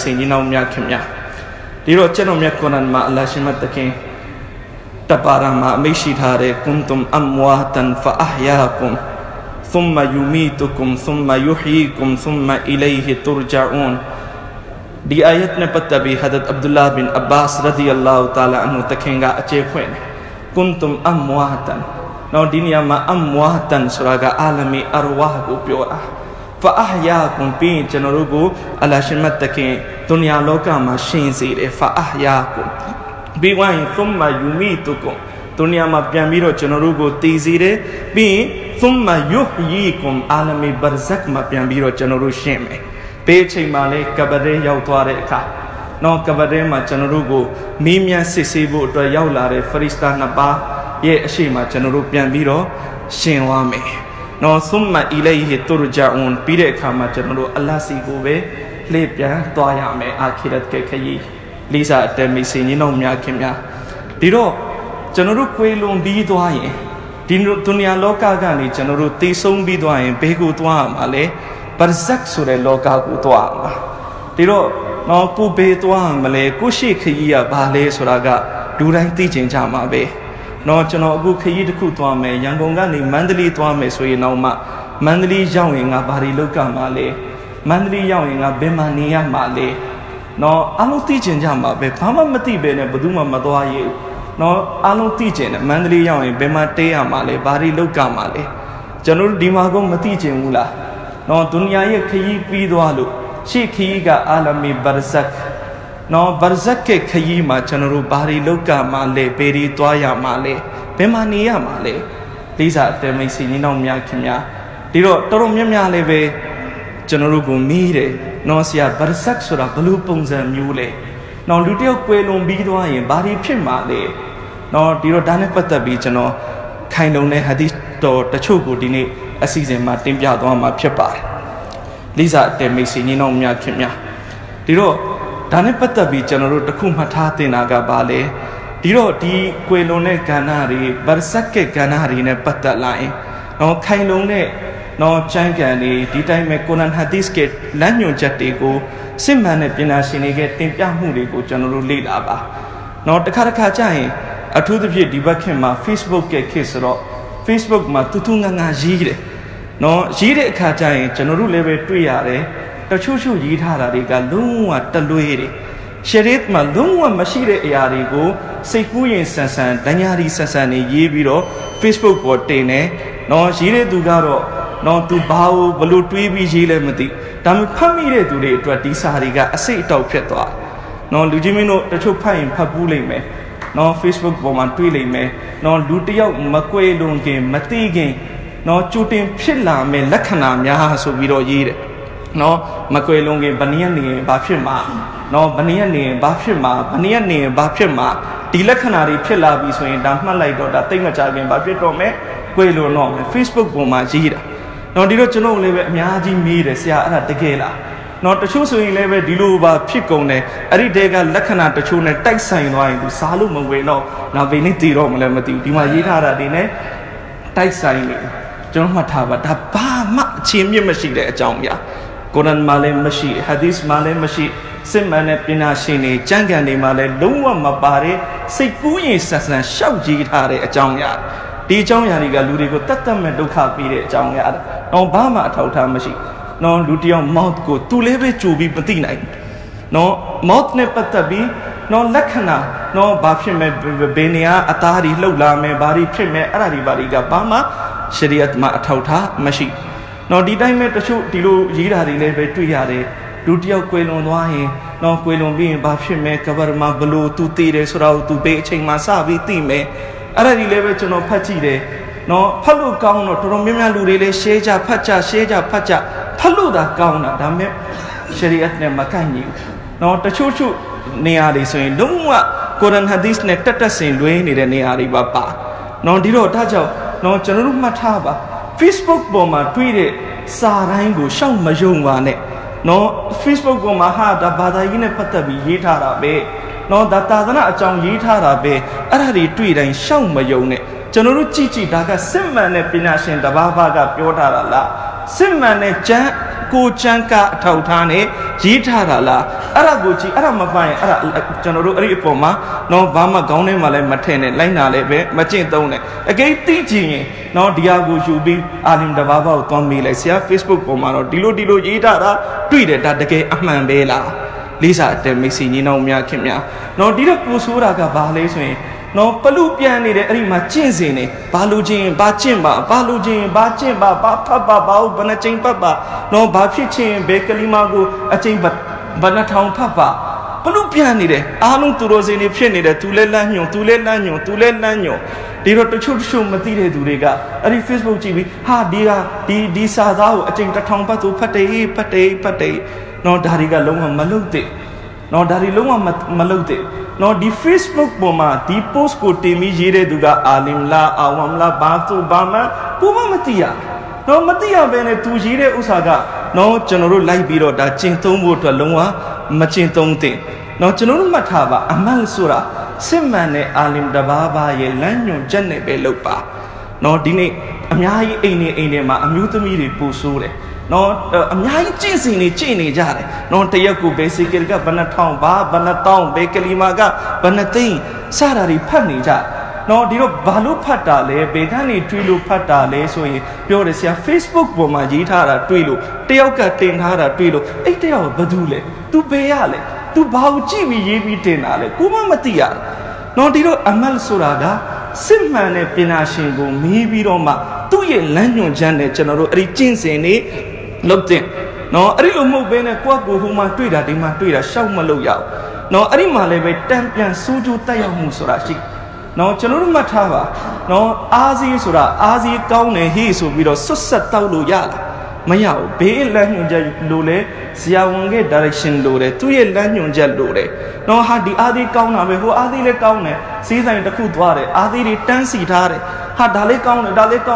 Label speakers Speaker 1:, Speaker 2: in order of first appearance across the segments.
Speaker 1: sini nau miakimnya. Diro channel miakonan ma Allah shimat takin. Tapara ma mishi thare kuntum amwatan fa ahyakum. Thumma yumitukum, thumma yuhyikum, thumma ilayhi turja'un. Di ayatnya patabi Hadrat Abdullah bin Abbas radhiyallahu taala anhu takenga ace kwen. Kuntum amwatan. No dunia ma amwatan suraga alami arwah ku pyoa. Fa ahyakum pi chanorugo ala shimat taken dunia loka ma shin sire fa ahyakum. Biwain thumma yumitukum. Dunia ma pian biro chanorugo tizire bi Thumma yuhyikum alami barzak ma pian biro chanoru shime. Pe male kabare yau tuare ka. No kabare ma chanoru go mimya sisibu to yau lare farista napa ye ashima chanoru pian biro shinwa me. No thumma ilayhi turja'un pire ka ma chanoru Allah si go be le pian toya me akhirat ke khayi. Lisa atemi sini no mya kimya. Diro chanoru kwe lon bi twa yin dunia loka gani chanoru tisong bi twa yin begu twa ma le barzak sure loka ku twa ma. Diro no ku be twa ma le ku shi khayi ya ba le sura ga du dai ti chin cha ma be. No chano aku khayi takku twa me Yangon gani Mandali twa me so yin naw ma Mandali yaw yin nga ba ri loka ma le Mandali yaw yin nga be ma ni ya ma le. No alu ti chin cha ma be ba ma ma ti be ne badu ma ma twa ye. No along teaching Mandali yaw yin bema teya ma le bari loka ma le chanoru di ma ko ma ti chin bu la. No dunia ye khayi pi twa lo shi khayi ga alami barzak. No barzak ke khayi ma chanoru bari loka ma le peri twa ya ma le bema ni ya ma le. Lisa atemi sini nau mya kimya. Diro toro mya mya le be chanoru ko mi de no sia barzak sura balu pongsan myu le. No lu tyaw kwe lon bi twa yin bari phit ma le. No diro da ne patat bi chano khain long ne hadith to tachu ko di ni asisin ma tin pya twa ma phitပါတယ်။ Lisa atemi sini nau mya kimya. Diro da ne patat bi chano ro takku mat tha tin na ga ba le. Diro di kwe lon ne kana ri barzak ke kana ri ne patat la yin. No khain long ne no chan kan ni di tai me Quran hadith ke lan nyon chat de ko sit man ne pina shin ni ke tin pya mu de ko chano ro le la ba. No takha cha yinအထူးသဖြင့်ဒီဘက်ခင်မှာ Facebook ရဲ့ခေတ်ဆိုတော့ Facebook မှာတူတူငါငါရေးတယ်နော်ရေးတဲ့အခါကျရင်ကျွန်တော်တို့လည်းပဲတွေ့ရတယ်တချို့ရေးထားတာတွေကလုံးဝတလွဲတယ်ရှရီတ်မှာလုံးဝမရှိတဲ့အရာတွေကိုစိတ်ကူးရင်ဆန်ဆန်ဒညာရီဆန်ဆန်နေရေးပြီးတော့ Facebook ပေါ်တင်တယ်နော်ရေးတဲ့သူကတော့နော်သူဘာလို့ဘလို့တွေးပြီးရေးလဲမသိဒါပေမဲ့ဖတ်မိတဲ့သူတွေအတွက်ဒီစာတွေကအစိတ်အတောက်ဖြစ်သွားနော်လူကြီးမင်းတို့တချို့ဖတ်ရင်ဖတ်ပူးလိမ့်မယ်No Facebook ပေါ်မှာတွေ့လိမ့်မယ်။ No လူတယောက်မကွဲလွန်ခင်မသိခင် No ကြိုတင်ဖြစ်လာမယ့်လက္ခဏာများဆိုပြီးတော့ရေးတယ်။ No မကွဲလွန်ခင်ဘယ်နည်းနေဘာဖြစ်မှာ No ဘယ်နည်းနေဘာဖြစ်မှာဘယ်နည်းနေဘာဖြစ်မှာဒီလက္ခဏာတွေဖြစ်လာပြီဆိုရင်ဒါမှတ်လိုက်တော့ဒါတိတ်မကြခင်ဘာဖြစ်တော့မယ်ကွဲလွန်တော့မယ် Facebook ပေါ်မှာရေးတာ။ No ဒီတော့ကျွန်တော်လည်းပဲအများကြီးမေးတယ်ဆရာအဲ့ဒါတကယ်လားNo, tachoo so in level diluba picone, Aridega Lakana tachoo and tight sign line to Salum away no, now Veniti Romalamati, Dima Yara Dine, tight sign. John Matava, the Bama Chimia machine at Jamia, Koran Male Mashi, Hadis Male Mashi, Simane Pinashini, Jangani Male, Lua Mabare, Sekui Sassan, Shauji Hare at Jamia. The Jamia Ludigo Tatam and Duka Pire at Jamia, no Bama Tauta Mashi. No, Lutia mouth go to leve to be patina. No, mouth ne patabi, no lakana, no bapshime benia, atari, lola, me bari, prime, aribariga, bama, sheriat ma atauta, mashi. No, did I met a shoot tilu, jira, leve to yare, Lutia quelon wahe, no quelon being bapshime, cover ma below to tire, surround to beaching masavi time, arari leve to no patide. No, Palu Kauna, Toromia Lure, Sheja Pacha, Paluda Kauna, Dame, Sheriat Makani. No, the Chuchu Neari saying, Lumwa, Koran Hadis Netata Saint Dwayne, Neari Baba. No, Diro Tajo, no, Charu Mataba. Facebook Boma tweeted Sarango, Shang Majungwane. No, Facebook Boma had a Badayine Patabi Yitara Bay. No, that Tadana Chang Yitara Bay, Arari tweet and Shang Majone. Chanoru Chichi Daga Simman Pinashin, the Babaga Piotara, Simane Jan Ku Chanka Tautane Jitara la Araguchi Aramafai General Ripoma no Bama Gone Male Matene Lina Lebe Machin Done again teaching no Diago Jubi Alim Dababa Tommy Lesia Facebook Pomano Dilo Jitara tweeted that the gay Ahman Bela Lisa de Messina Mia Kimia no Dida Pusura Gabale no Palupian ni Rima Chinsini, Palujin, Bachimba, Papa, Bau, Banachin Papa, no Bapichin, Bekalimago, a chamber, Banatown Papa, Palupian ni de, Alum to Rosini Piani, Tule Lanyo, Diro to Chuchu Matire Durega, a Facebook TV, Ha dia, di Sadao, a chink the town patu, Pate, no Dariga Loma Malute, no Dariloma Malute. No, di Facebook boma, di post ko temi jire duga alimla, awamla, batu, bama, puma matia. No, matia bene tu jire usaga. No, general like biro da cintong buat longwa, macintong te. No, general mataba, amal sura, semane alim da baba ye lanyo jane belopa. No, dini, amyai ini ma, amyutami pusure. No, amyai chini jare. No, tayaku basically ka banatong ba, banatong, bekalimaga, banating, sarari pani ja. No, diro balu patale, begani twilu patale, so ye, pure sia Facebook boma jitara twilu, tayaka tenhara twilu, eteo badule, tu beale, tu bauchi yebi tenale, kuma matia. No, diro amal suraga, simane pinashingo, maybe roma, tu ye lanyo jane, general, richinsene. Looked in. No, I don't move in a quabu whom I tweet at him, I tweet a show Maloya. No, Arimale, Tampian, Suju Taya Musurashi. No, Chanuru Matava. No, Azi Sura, Azi Kaune, he so with a Susa Tauluyala. Mayao, Bay Lanyon Lule, Siawange direction Lure, 2 year Lanyon Jal Lure. No, had the Adi Kauna, who Adi Le Kaune, season the Kutware, Adi Tansi Tare. Ha dale kaune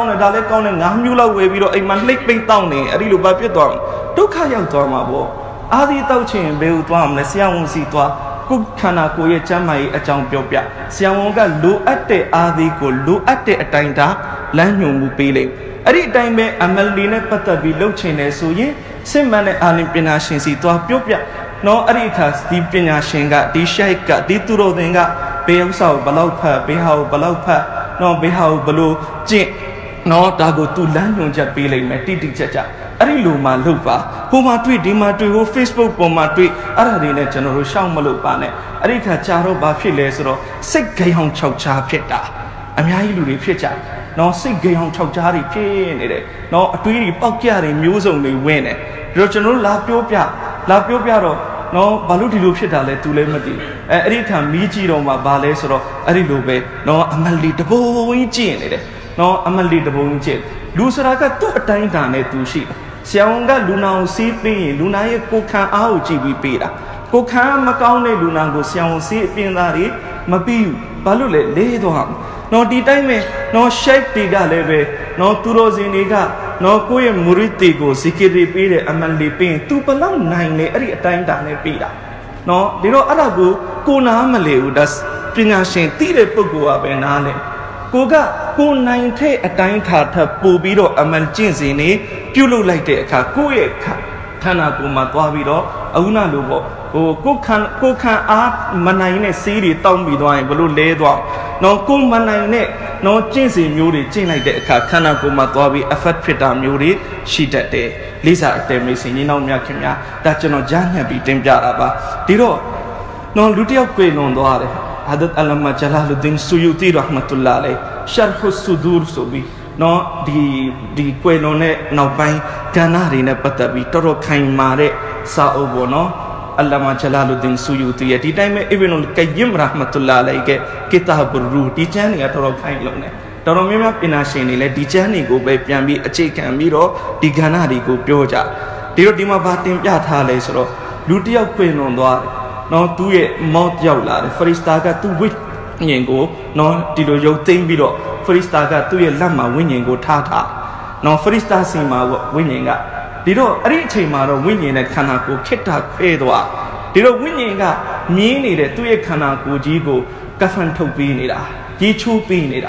Speaker 1: ngamula webiro ay manlik ping taune arilu bapyo twam dukha yauk twama bo adi taw chin beu twam le siawon si twa ku khana ko ye chamai achang pyo pya siawon ka lo atte adi ko lo atte atain da lan nyong mu pe le ari atain be amalli ne patat bi lou chin le so yin simman ne alim pina shin si twa pyo pya no ari tha di pnya shin ka di shai ka di tu ro tin ka be usa balau phat be ha balau phat no behau below jin no dago tu lanyon jat pe lai me ti cha ari lo ma lou pa ho ma twi di ma twi ho Facebook pon ma twi ara de ne jano ro shaung ma lou pa ne ari kha cha ro ba phit le so ro sait gai hong chok cha phit ta amyayi lu de phit cha no sait gai hong chok cha ri phit ne de no atwi ri pauk kya ri myo song ni win ne ro jano la pyo pya ro no balu di lu phit ta le tu le ma ti ari kha mi ji ro ma ba le so ro ari lo be no amali de bo yin jin ne de no amali de bo yin jin lu sara ka tu atain da ne tu shi siawon ka lu na si pin lu na ye ko khan a ho ji bi pe da ko khan ma kaung ne lu na ko siawon si pin da ri ma pi balu le le twa no di time me no shape ti ka le be no tu ro sin ni ka no ko ye murid ti ko zikiri pe de amali pin tu palau nai ne ari atain da ne pe da no di ro ara ko na ma le u da ပညာရှင်တည်တဲ့ပုဂ္ဂိုလ်ကပဲနားလဲကိုကကိုနိုင်တဲ့အတိုင်းထာထပ်ပို့ပြီးတော့အမှန်ကျင့်စဉ်နေပြုလုပ်လိုက်တဲ့အခါကိုယ့်ရဲ့ခန္ဓာကိုယ်မှာသွားပြီးတော့အခုနလိုပေါ့ဟိုကိုခံအားမနိုင်တဲ့စီးတွေတောင်းပြီးသွားရင်ဘလို့လဲသွားနော်ကိုမနိုင်တဲ့နော်ကျင့်စဉ်မျိုးတွေကျင့်လိုက်တဲ့အခါခန္ဓာကိုယ်မှာသွားပြီး effect ဖြစ်တာမျိုးတွေရှိတတ်တယ်လေးစားအတယ်မေးစင်ကြီးနောက်မြတ်ခင်ဗျာဒါကျွန်တော်ကြားညှက်ပြီးတင်ပြတာပါဒီတော့နော်လူတစ်ယောက်ပြေလွန်သွားတယ်Hadat Allama Jalaluddin Suyuti rahmatullah alayh Sharh Sudur so bi no di kwelo ne naw pai gana ri ne patat bi tor tor khain ma de sa aw bo no Allama Jalaluddin Suyuti ye di time Ibnul Qayyim rahmatullah alayh ke Kitabur Ruh di chan ni ga tor tor khain long ne tor tor mya pina shin ni le di chan ni ko be pyan bi achai kan bi ro di gana ri ko pyo ja di ro di ma ba tin pya tha le so ro lu tayauk kwin lon twa no tu ye maut yauk la de Farista ka tu wit nyin ko no di lo yau tin bi ro Farista ka tu ye lat ma win nyin ko tha no Farista sin ma win nyin ka di ro ari a chain ma ro win nyin ne khana ko khit ta khwe twa di ro win nyin ka myin ni de tu ye khana ko ji ko kafan thok pi ni da ji chu pi ni da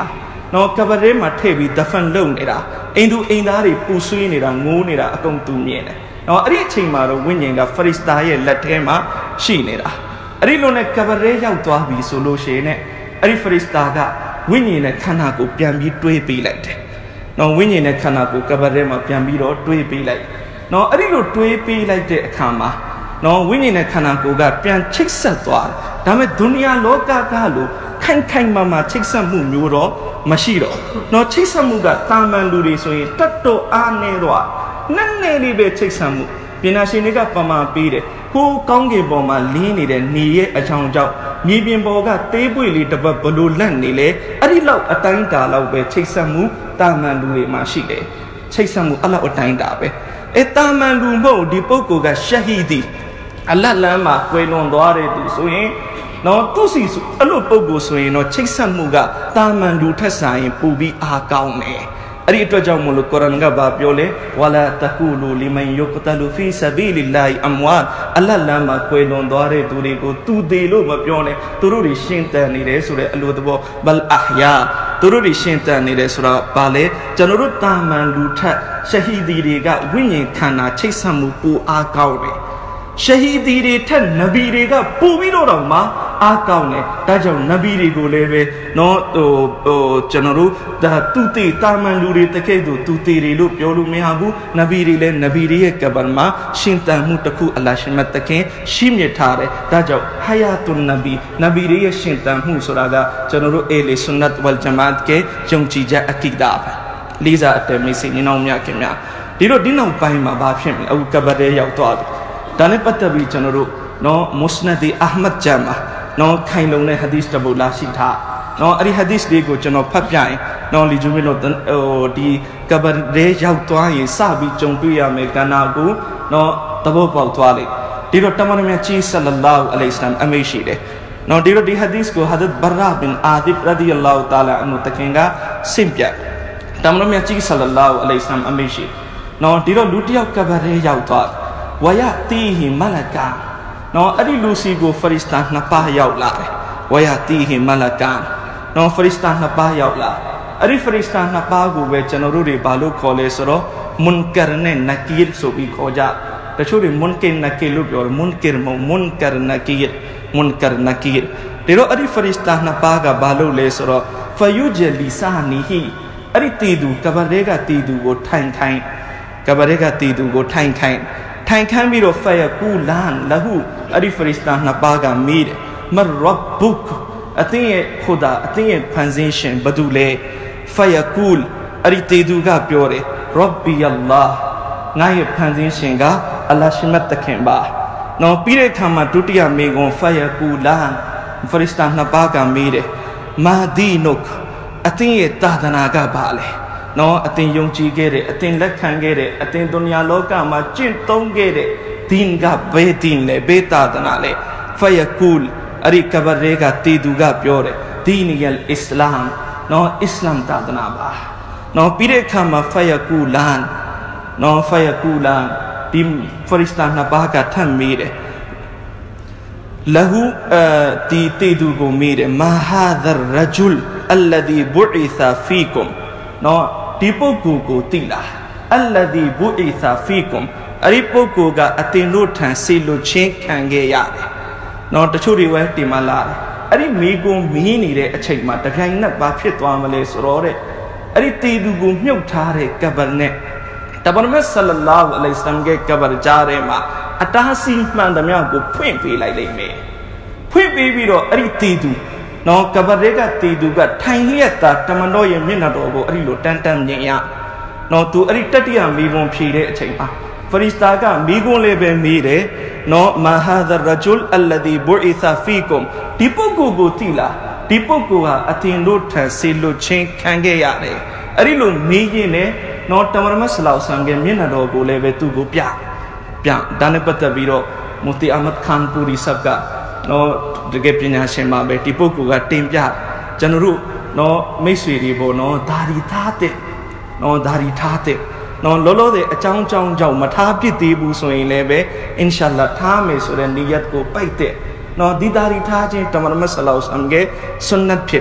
Speaker 1: နော်ကဘရဲမှာထည့်ပြီးဒဖန်လုံနေတာအိမ်သူအိမ်သားတွေပူဆွေးနေတာငိုးနေတာအကုန်သူမြင်တယ်နော်အဲ့ဒီအချိန်မှာတော့ဝိညာဉ်ကဖရစ်စတာရဲ့လက်ထဲမှာရှိနေတာအဲ့ဒီလိုနဲ့ကဘရဲရောက်သွားပြီဆိုလို့ရှိရင်အဲ့ဒီဖရစ်စတာကဝိညာဉ်နဲ့ခန္ဓာကိုပြန်ပြီးတွေးပေးလိုက်တယ်နော်ဝိညာဉ်နဲ့ခန္ဓာကိုကဘရဲမှာပြန်ပြီးတော့တွေးပေးလိုက်နော်အဲ့ဒီလိုတွေးပေးလိုက်တဲ့အခါမှာနော်ဝိညာဉ်နဲ့ခန္ဓာကိုယ်ကပြန်ချိတ်ဆက်သွားတယ်ဒါပေမဲ့ဒုနီယာလောကကလို့ခိုင်မာချိတ်ဆက်မှုမျိုးတော့မရှိတော့နော်ချိတ်ဆက်မှုကတာမန်လူတွေဆိုရင်တတ်တော့အားနေတော့နည်းနည်းလေးပဲချိတ်ဆက်မှုပညာရှင်တွေကပမာပေးတယ်ဟိုးကောင်းကင်ပေါ်မှာလင်းနေတဲ့နေရဲ့အချောင်ကြောင့်မြေပြင်ပေါ်ကသေးပွေလေးတစ်ပတ်ဘလို့လန့်နေလေအဲ့ဒီလောက်အတိုင်းတာလောက်ပဲချိတ်ဆက်မှုတာမန်လူတွေမှာရှိတယ်ချိတ်ဆက်မှုအဲ့လောက်အတိုင်းတာပဲတာမန်လူမဟုတ်ဒီပုဂ္ဂိုလ်ကရှဟီဒီအလတ်လမ်းမှာကွယ်လွန်သွားတဲ့သူဆိုရင်နော်သူစီအဲ့လိုပုဂ္ဂိုလ်ဆိုရင်တော့ချိတ်ဆက်မှုကတာမန်လူထက်ဆိုင်ပူပြီးအားကောင်းတယ်အဲ့ဒီအတွက်ကြောင့်မလို့ကုရ်အာန်ကဘာပြောလဲဝလာတကူလူလီမန်ယုကတလူဖီဆဘီလ िल्लाह အမ်ဝါအလတ်လမ်းမှာကွယ်လွန်သွားတဲ့သူတွေကိုသူသေးလို့မပြောနဲ့သူတို့တွေရှင်းတန်နေတယ်ဆိုတဲ့အလိုသဘောဘလ်အဟယာသူတို့တွေရှင်းတန်နေတယ်ဆိုတာဘာလဲကျွန်တော်တို့တာမန်လူထက်ရှဟီဒီတွေကဝိညာဉ်ခန္ဓာချိတ်ဆက်မှုပူအားကောင်းတယ်ရှဟီဒီတွေထက်နဗီတွေကပို့ပြီးတော့မှအားကောင်းတယ်ဒါကြောင့်နဗီတွေကိုလည်းပဲနော်ကျွန်တော်တို့ဒါသူတေတာမန်လူတွေတကယ်သူတေတွေလို့ပြောလို့မရဘူးနဗီတွေလည်းနဗီတွေရဲ့ကဘာမှာရှင်တန်မှုတစ်ခုအလ္လာဟ်ရှင်မတ်တခင်ရှိမြစ်ထားတယ်ဒါကြောင့်ဟာယာတုန်နဗီတွေရဲ့ရှင်တန်မှုဆိုတာကကျွန်တော်တို့အေလီဆွန်နတ်ဝလ်ဂျမာတ်ကယုံကြည်ချက်အကိဒါပဲလေးစားအတဲမိတ်ဆွေညီနောင်များခင်ဗျာဒီလိုဒီနောက်ပိုင်းမှာဘာဖြစ်မလဲအခုကဘာရဲရောက်သွားပြီဒါနဲ့ပတ်သက်ပြီးကျွန်တော်တို့နော်မုစနဒီအာဟ်မတ်ဂျမ်မာနော်ခိုင်လုံတဲ့ဟာဒီစ်တဘူလာရှိထားနော်အဲ့ဒီဟာဒီစ်လေးကိုကျွန်တော်ဖတ်ပြရင်နော်လီဂျူမီလို့ဒီကဘာရဲရောက်သွားရင်စပြီးကြုံတွေ့ရမယ်ကဏ္ဍကိုနော်သဘောပေါက်သွားလိမ့်ဒီတော့တမန်တော်မြတ်ကြီးဆလ္လာလာဟူအလိုင်ဟိဝါဆလမ်အမိန့်ရှိတယ်နော်ဒီတော့ဒီဟာဒီစ်ကိုဟာဒတ်ဘရာဘင်အာဒီဘ်ရဒီယလာဟူတာလာအန်ဟူတခင်ကဆင့်ပြတမန်တော်မြတ်ကြီးဆလ္လာလာဟူအလိုင်ဟိဝါဆလမ်အမိန့်ရှိနော်ဒီတော့လူတစ်ယောက်ကဘာရဲရောက်သွားဝယတီဟီမလကာနော်အဲ့ဒီလူစီကိုဖရစ်စတာနှစ်ပါးရောက်လာတယ်ဝယတီဟီမလကာနော်ဖရစ်စတာနှစ်ပါးရောက်လာအဲ့ဒီဖရစ်စတာနှစ်ပါးကိုပဲကျွန်တော်တို့တွေဘာလို့ခေါ်လဲဆိုတော့မွန်ကာနဲ့နကီရ်ဆိုပြီးခေါ်ကြတချို့တွေမွန်ကင်နကီရ်လို့ပြောတယ်မွန်ကင်မမွန်ကာနကီရ်မွန်ကာနကီရ်ဒီတော့အဲ့ဒီဖရစ်စတာနှစ်ပါးကဘာလို့လဲဆိုတော့ဖယူဂျလီဆာနီဟီအဲ့ဒီတီသူကဘာရဲကတီသူကိုထိုင်ခိုင်းကဘာရဲကတီသူကိုထိုင်ခိုင်းထိုင်ခမ်းပြီးတော့ဖယကူလန်လဟုအဲ့ဒီဖရစ်စတာနှစ်ပါးကမေးတယ်မရဘ်ဘုကအသင်ရဲ့ခူဒါအသင်ရဲ့ဖန်ဆင်းရှင်ဘယ်သူလဲဖယကူလအဲ့ဒီတေသူကပြောတယ်ရဘ်ဘီအလ္လာဟ်ငါရဲ့ဖန်ဆင်းရှင်ကအလ္လာဟ်ရှိမတ်တခင်ပါနော်ပြီးတဲ့အခါမှာဒုတိယမေကွန်ဖယကူလန်ဖရစ်စတာနှစ်ပါးကမေးတယ်မာဒီနုကအသင်ရဲ့သာသနာကဘာလဲနော်အသင်ယုံကြည်ခဲ့တယ်အသင်လက်ခံခဲ့တယ်အသင်ဒုနီယာလောကမှာကျင့်သုံးခဲ့တဲ့ဒီန်ကဘယ်ဒီန်လဲဘယ်သာသနာလဲဖယကူလအဲ့ဒီကဘာရဲကတီသူကပြောတယ်ဒီနီယလ်အစ္စလာမ်နော်အစ္စလာမ်သာသနာပါနော်ပြီးတဲ့အခါမှာဖယကူလန်နော်ဖယကူလန်ဒီဖရစ်စတာနှစ်ပါးကထပ်မေးတယ်လဟုဒီတီသူကိုမေးတယ်မာဟာဒ်ရဂျုလ်အလ္လဒီဘူအီဆာဖီကွမ်နော်ဒီပုဂ္ဂိုလ်ကိုတိလာအလ္လဒီဘူအီဆာဖီကွမ်အဲ့ဒီပုဂ္ဂိုလ်ကအတင်တို့ထံဆေလွတ်ချင်းခံခဲ့ရတယ်နော်တချို့တွေဝဲတင်မလာတယ်အဲ့ဒီမိကုံမီးနေတဲ့အချိန်မှာတပြိုင်နက်ဘာဖြစ်သွားမလဲဆိုတော့တဲ့အဲ့ဒီတီသူကိုမြုပ်ထားတဲ့ကဘာနဲ့တပန်မတ်ဆလ္လာဟူအလိုင်ဟိဝါဆလမ်ရဲ့ကဘာကြားထဲမှာအတားစီမှန်သမျှကိုဖွင့်ပေးလိုက်လိမ့်မယ်ဖွင့်ပေးပြီးတော့အဲ့ဒီတီသူနော်ကဘာရဲကတီသူကထိုင်လျက်သာတမန်တော်ရဲ့မျက်နှာတော်ကိုအဲ့ဒီလိုတန်းတန်းမြင်ရနော်သူအဲ့ဒီတတိယမိဘုံဖြေတဲ့အချိန်မှာဖရစ်စတာကမိဘုံလေးပဲမေးတယ်နော်မာဟာဒ်ရဂျုလ်အလ္လဒီဘူအီဆာဖီကွမ်ဒီပုဂ္ဂိုလ်ကိုတိလာဒီပုဂ္ဂိုလ်ဟာအတင်တို့ထံဆေလွတ်ချင်းခံခဲ့ရတယ်အဲ့ဒီလိုမေးရင်းနဲ့နော်တမန်တော်ဆလောဆန်ရဲ့မျက်နှာတော်ကိုလည်းပဲသူ့ကိုပြဒါနဲ့ပတ်သက်ပြီးတော့မူတီအာမတ်ခန်ပူရီဆပ်ကနော်တကယ်ပညာရှင်မှာပဲဒီပုဂ္ဂိုလ်ကတင်ပြကျွန်တော်တို့နော်မိတ်ဆွေတွေပေါ့နော်ဒါရီထားတဲ့နော်ဒါရီထားတဲ့နော်လောလောဆယ်အကြောင်းကြောင့်မထားပြစ်သေးဘူးဆိုရင်လည်းပဲအင်ရှာအလ္လာဟ်ထားမယ်ဆိုတဲ့နီယတ်ကိုပိုက်တဲ့နော်ဒီဒါရီထားခြင်းတမန်တော်ဆလောဆန်ရဲ့ဆွန်နတ်ဖြစ်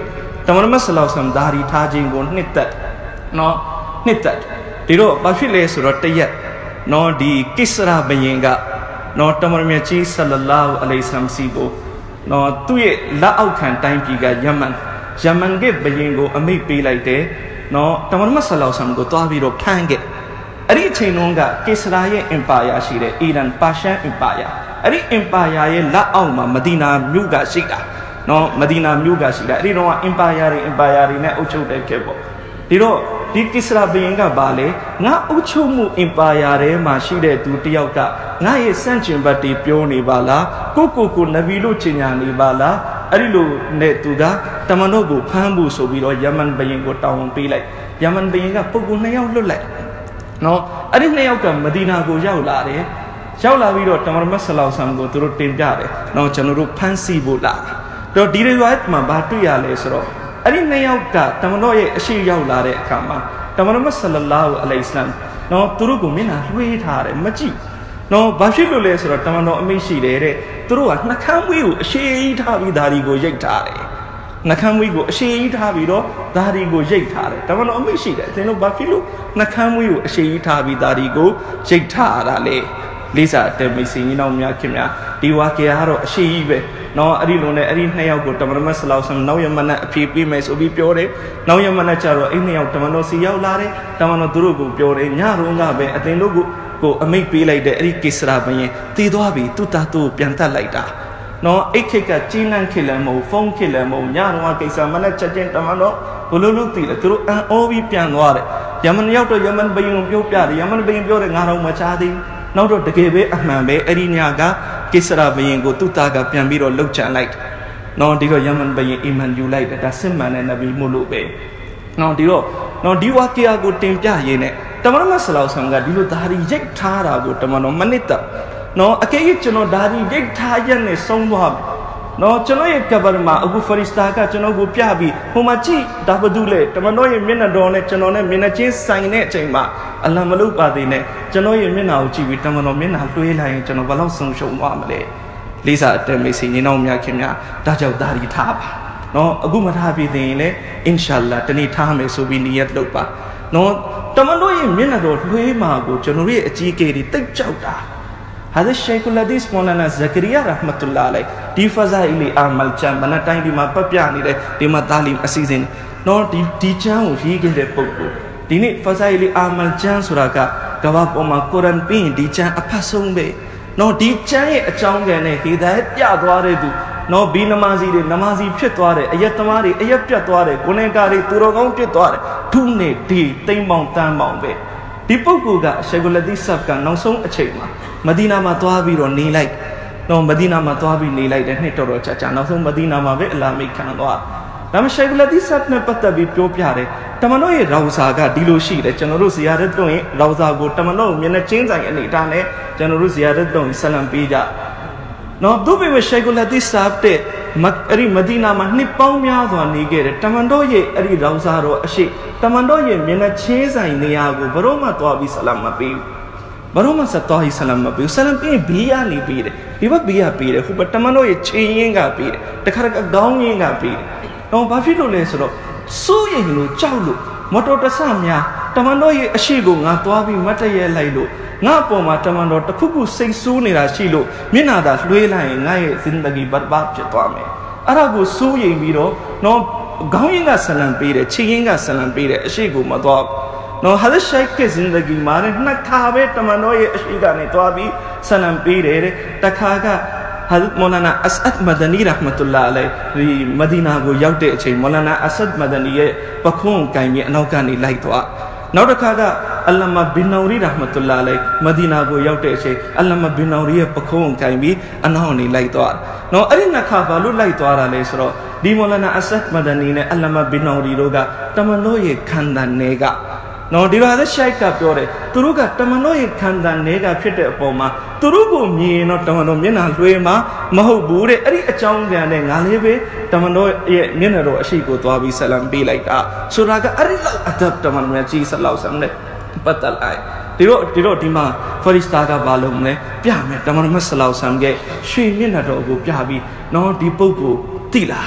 Speaker 1: တမန်တော်မြတ်ဆလောလ္လဟ်အလိုင်းဝါဆလမ်ဒါရီထားခြင်းကိုနှစ်သက်နော်နှစ်သက်ဒီတော့ဘာဖြစ်လဲဆိုတော့တရက်နော်ဒီကိစ္စရာဘယင်ကနော်တမန်တော်မြတ်ကြီးဆလ္လာလာဟူအလိုင်ဝါဆလမ်စီကိုနော်သူ့ရဲ့လက်အောက်ခံတိုင်းပြည်ကယမန်ကဘယင်ကိုအမိတ်ပေးလိုက်တယ်နော်တမန်တော်မြတ်ဆလောလ္လဟ်အလိုင်းဝါဆလမ်ကိုတွားပြီးတော့ဖမ်းခဲ့အဲ့ဒီအချိန်လုံးကကိစ္စရာရဲ့အင်ပါယာရှိတယ်အီရန်ပါရှန်အင်ပါယာအဲ့ဒီအင်ပါယာရဲ့လက်အောက်မှာမဒီနာမြို့ကရှိတာနော်မဒီနာမြို့ကရှိတာအဲ့ဒီတော့အင်ပါယာတွေနဲ့အုပ်ချုပ်တဲ့ခဲ့ပေါ့ဒီတော့ဒီကိစ္စရာဘယင်ကဘာလဲငါအုပ်ချုပ်မှုအင်ပါယာထဲမှာရှိတဲ့သူတယောက်ကငါရဲ့စန့်ကျင်ဘက်တွေပြောနေပါလားကိုနဗီလို့ချင်ညာနေပါလားအဲ့ဒီလိုနဲ့သူကတမန်တော်ကိုဖမ်းဖို့ဆိုပြီးတော့ယမန်ဘယင်ကိုတောင်းပေးလိုက်ယမန်ဘယင်ကပုဂ္ဂိုလ် 2 ယောက်လွတ်လိုက်နော်အဲ့ဒီ 2 ယောက်ကမဒီနာကိုရောက်လာတယ်ရောက်လာပြီးတော့တမန်တော်ဆလောလ္လဟ်အလိုင်းဝါဆလမ်ကိုသူတို့တင်ပြတယ်နော်ကျွန်တော်တို့ဖမ်းဆီးဖို့လာတော့ဒီရီဝိုက်မှာဘာတွေ့ရလဲဆိုတော့အဲ့ဒီ 2 ယောက်ကတမန်တော်ရဲ့အရှိရောက်လာတဲ့အခါမှာတမန်တော်ဆလ္လာလာဟူအလိုင်ဝါဆလမ်နော်သူတို့ကိုမျက်နှာလွှဲထားတယ်မကြည့်နော်ဘာဖြစ်လို့လဲဆိုတော့တမန်တော်အမိန့်ရှိတယ်တဲ့သူတို့ကနှကမ်းမွေးကိုအရှိကြီးထားပြီးဒါဒီကိုရိတ်ထားတယ်နှကမ်းမွေးကိုအရှိကြီးထားပြီးတော့ဒါဒီကိုရိတ်ထားတယ်တမန်တော်အမိန့်ရှိတယ်သင်တို့ဘာဖြစ်လို့နှကမ်းမွေးကိုအရှိကြီးထားပြီးဒါဒီကိုရိတ်ထားရတာလဲလေးစားတဲ့မိတ်ဆွေညီနောင်များခင်ဗျာဒီဝါကေကတော့အရှိကြီးပဲနော်အဲ့ဒီလိုနဲ့အဲ့ဒီ 2 ယောက်ကိုတမန်တော်ဆလောလ္လဟ်အလိုင်းဝါဆလမ်နောက်ရမနဲ့အပြေးပေးမယ်ဆိုပြီးပြောတယ်နောက်ရမနဲ့ကျတော့အဲ့ 2 ယောက်တမန်တော်စီရောက်လာတယ်တမန်တော်သူတို့ကိုပြောတယ်ညတုန်းကပဲအသင်တို့ကိုအမိတ်ပေးလိုက်တဲ့အဲ့ဒီကိစ္စရာဘယင်တည်သွားပြီသူ့သားသူ့ကိုပြန်တတ်လိုက်တာနော်အိတ်ခိတ်ကကြီးနှံခေလည်းမဟုတ်ဖုန်းခေလည်းမဟုတ်ညတုန်းကကိစ္စမနဲ့ချက်ချင်းတမန်တော်ဘလို့လို့တည်တယ်သူတို့အန်အောပြီးပြန်သွားတယ်ယမန်ရောက်တော့ယမန်ဘယင်ကိုပြောပြတယ်ယမန်ဘယင်ပြောတယ်ငါတော့မချသေးနောက်တော့တကယ်ပဲအမှန်ပဲအဲ့ဒီညကကိစ္စရာဘယင်ကိုသူ့သားကပြန်ပြီးတော့လှုပ်ချန်လိုက်နော်ဒီတော့ယမန်ဘယင်အီမန်ယူလိုက်တယ်ဒါစစ်မှန်တဲ့နဗီမို့လို့ပဲနော်ဒီတော့နော်ဒီဝါကီယာကိုတင်ပြရင်းနဲ့တမန်တော်ဆလောလ္လဟ်အလိုင်းဝါဆလမ်ကဒီလိုဒါရီရိတ်ထားတာကိုတမန်တော်မနစ်တာနော်အကယ်၍ကျွန်တော်ဒါရီရိတ်ထားရက်နဲ့ဆုံးသွားပြီနော်ကျွန်တော်ရဲ့ကဘာမှာအခုဖရီစတာကကျွန်တော်ကိုပြပြီးဟိုမှာကြည့်ဒါဘာလို့လဲတမန်တော်ရဲ့မျက်နှာတော်နဲ့ကျွန်တော်နဲ့မျက်နှာချင်းဆိုင်တဲ့အချိန်မှာအလ္လာဟ်မလုပ်ပါသေးနဲ့ကျွန်တော်ရဲ့မျက်နှာကိုကြည့်ပြီးတမန်တော်မျက်နှာလွှဲလိုက်ရင်ကျွန်တော်ဘယ်လောက်ဆုံးရှုံးသွားမလဲလေးစားအတဲမိတ်ဆွေညီနောင်များခင်များဒါကြောင့်ဒါရီထားပါနော်အခုမထားပြီးသေးရင်လည်းအင်ရှာအလ္လာဟ်တနေ့ထားမယ်ဆိုပြီးနီယတ်လုပ်ပါနော်တမန်တော်ရဲ့မျက်နှာတော်လွှဲမှာကိုကျွန်တော်ရဲ့အကြီးအကဲတွေတိတ်ကြောက်တာHadis Sheikhul Hadis Maulana Zakaria Rahmatullah Alayh di Fazaili Amal Chan မနက်တိုင်းဒီမှာပတ်ပြနေတဲ့ဒီမှာတာလီမ်အစီအစဉ်နော်ဒီချမ်းကိုရေးခဲ့တဲ့ပုဂ္ဂိုလ်ဒီနေ့ Fazaili Amal Chan ဆိုတာကကမ္ဘာပေါ်မှာကုရ်အာန်ပြီးရင်ဒီချမ်းအဖတ်ဆုံးပဲနော်ဒီချမ်းရဲ့အကြောင်းကနဲ့ဟီဒါယတ်ပြသွားတဲ့သူနော်ဘီနမာဇီတွေနမာဇီဖြစ်သွားတယ်အယက်သမားတွေအယက်ပြတ်သွားတယ်ဂုဏ်ကာတွေသူတော်ကောင်းဖြစ်သွားတယ်ထုနဲ့ဒီတိမ်ပေါင်တန်းပေါင်ပဲဒီပုဂ္ဂိုလ်ကရှေဂူလဒီဆပ်ကနောက်ဆုံးအချိန်မှာမဒီနာမှာသွားပြီးတော့နေလိုက်တော့မဒီနာမှာသွားပြီးနေလိုက်တဲ့နှစ်တော်ကြာနောက်ဆုံးမဒီနာမှာပဲအလာမိတ်ခံသွားဒါမှရှေဂူလဒီဆပ်နဲ့ပတ်သက်ပြီးပြောပြတယ်တမန်တော်ရဲ့ရောင်စာကဒီလိုရှိတယ်ကျွန်တော်တို့ဇီယာရတ်တို့ရဲ့ရောင်စာကိုတမန်တော်မျက်နှာချင်းဆိုင်အနေထားနဲ့ကျွန်တော်တို့ဇီယာရတ်တို့ဆလမ်ပေးကြနော်သူ့ပေမဲ့ရှေဂူလဒီဆပ်တဲ့အဲ့ဒီမဒီနာမှာနှစ်ပေါင်းများစွာနေခဲ့တယ်တမန်တော်ရဲ့အဲ့ဒီရောင်စာတော်အရှိတမန်တော်ရဲ့မျက်နှာချင်းဆိုင်နေရာကိုဘရောမှသွားပြီးဆလမ်မပေးဘူးဘရောမှဆက်သွားပြီးဆလမ်မပေးဘူးဆလမ်ပြီးဘေးကနေပေးတယ်ဒီဘက်ဘေးကပေးတယ်ဟိုဘက်တမန်တော်ရဲ့ချင်းရင်းကပေးတယ်တခါတခါခေါင်းရင်းကပေးတယ်တော့ဘာဖြစ်လို့လဲဆိုတော့စိုးရိမ်လို့ကြောက်လို့မတော်တဆများတမန်တော်ရဲ့အရှိကိုငါသွားပြီးမတ်တရဲလိုက်လို့ငါအပေါ်မှာတမန်တော်တစ်ခုခုစိတ်ဆိုးနေတာရှိလို့မျက်နှာသာလွှဲလိုက်ရင်ငါရဲ့ဇင်ဒဂီဘတ်ဘတ်ဖြစ်သွားမယ်အဲ့ဒါကိုစိုးရိမ်ပြီးတော့နော်ခေါင်းရင်းကဆလမ်ပေးတယ်ချင်းရင်းကဆလမ်ပေးတယ်အရှိကိုမသွားနော်ဟာဒ်ရှိုက်ရဲ့ဇင်ဒဂီမှာနှစ်ခါပဲတမန်တော်ရဲ့အရှိကနေသွားပြီးဆလမ်ပေးတယ်တခါကဟာဒ်မောလာနာအဆတ်မဒနီရဟ်မတုလာအလိုင်ဒီမဒီနာကိုရောက်တဲ့အချိန်မောလာနာအဆတ်မဒနီရဲ့ပခုံးကင်ပြီးအနောက်ကနေလိုက်သွားနောက်တစ်ခါကအလ္လာမဘင်နောရီရဟ်မတုလာအလိုင်မဒီနာကိုရောက်တဲ့အချိန်အလ္လာမဘင်နောရီရဲ့ပခုံးကင်ပြီးအနောက်ကနေလိုက်သွားနော်အဲ့ဒီနှစ်ခါဘာလို့လိုက်သွားတာလဲဆိုတော့ဒီမောလာနာအဆတ်မဒနီနဲ့အလ္လာမဘင်နောရီတို့ကတမန်တော်ရဲ့ခန္ဓာနယ်ကနော်ဒီလိုဟာရှိုက်ကပြောတယ်သူတို့ကတမန်တော်ရဲ့ခန္ဓာနယ်ကဖြစ်တဲ့အပေါ်မှာသူတို့ကိုမြင်ရင်တော့တမန်တော်မျက်နှာလွှဲမှာမဟုတ်ဘူးတဲ့အဲ့ဒီအကြောင်းပြန်နဲ့ငါလေးပဲတမန်တော်ရဲ့မျက်နှာတော်အရှိကိုသွားပြီးဆလမ်ပေးလိုက်တာဆိုတာကအဲ့ဒီလောက်အဒပ်တမန်တော်ကြီးဆလောဆမ်နဲ့ပတ်သက်လိုက်ဒီတော့ဒီမှာဖရီစတာကဘာလို့မလဲပြမယ်တမန်တော်ဆလောဆမ်ရဲ့ရွှေမျက်နှာတော်ကိုပြပြီးနော်ဒီပုဂ္ဂိုလ်တိလား